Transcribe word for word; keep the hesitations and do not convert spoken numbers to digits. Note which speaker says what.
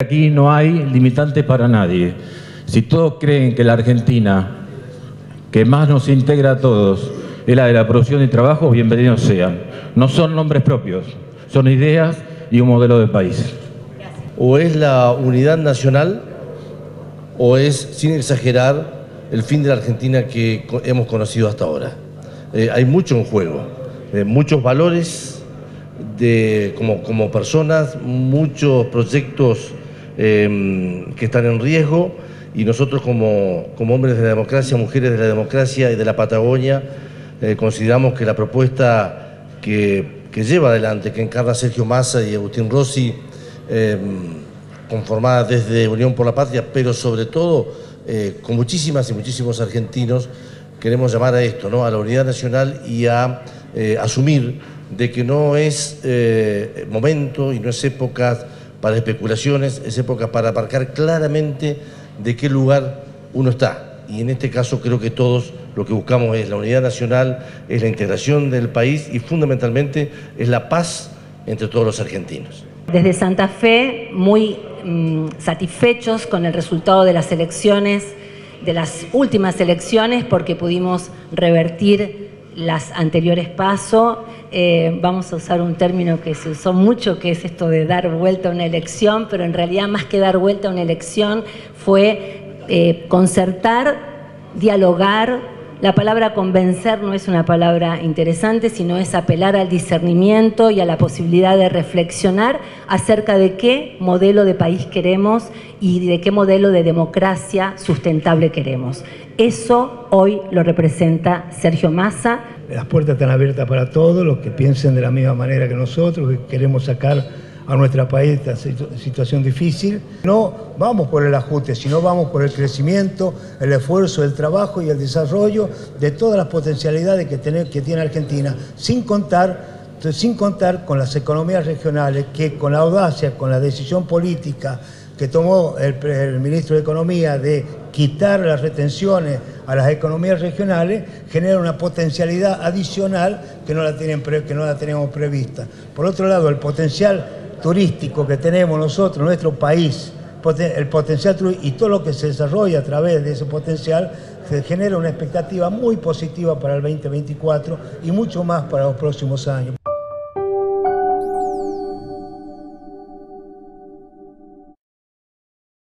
Speaker 1: Aquí no hay limitantes para nadie. Si todos creen que la Argentina que más nos integra a todos es la de la producción y trabajo, bienvenidos sean. No son nombres propios, son ideas y un modelo de país.
Speaker 2: O es la unidad nacional o es, sin exagerar, el fin de la Argentina que hemos conocido hasta ahora. Eh, hay mucho en juego, eh, muchos valores de, como, como personas, muchos proyectos eh, que están en riesgo, y nosotros como, como hombres de la democracia, mujeres de la democracia y de la Patagonia, eh, consideramos que la propuesta que, que lleva adelante, que encarna Sergio Massa y Agustín Rossi, eh, conformada desde Unión por la Patria, pero sobre todo eh, con muchísimas y muchísimos argentinos, queremos llamar a esto, ¿no?, a la unidad nacional y a eh, asumir de que no es eh, momento y no es época para especulaciones, es época para marcar claramente de qué lugar uno está. Y en este caso creo que todos lo que buscamos es la unidad nacional, es la integración del país y fundamentalmente es la paz entre todos los argentinos.
Speaker 3: Desde Santa Fe, muy mmm, satisfechos con el resultado de las elecciones, de las últimas elecciones, porque pudimos revertir las anteriores PASO. Eh, vamos a usar un término que se usó mucho, que es esto de dar vuelta a una elección, pero en realidad más que dar vuelta a una elección fue eh, concertar, dialogar. La palabra convencer no es una palabra interesante, sino es apelar al discernimiento y a la posibilidad de reflexionar acerca de qué modelo de país queremos y de qué modelo de democracia sustentable queremos. Eso hoy lo representa Sergio Massa.
Speaker 4: Las puertas están abiertas para todos los que piensen de la misma manera que nosotros, que queremos sacar a nuestro país de esta situación difícil. No vamos por el ajuste, sino vamos por el crecimiento, el esfuerzo, el trabajo y el desarrollo de todas las potencialidades que tiene, que tiene Argentina, sin contar, sin contar con las economías regionales que, con la audacia, con la decisión política que tomó el, el ministro de Economía de quitar las retenciones a las economías regionales, genera una potencialidad adicional que no la, tienen, que no la tenemos prevista. Por otro lado, el potencial turístico que tenemos nosotros, nuestro país, el potencial turístico y todo lo que se desarrolla a través de ese potencial, se genera una expectativa muy positiva para el veinte veinticuatro y mucho más para los próximos años.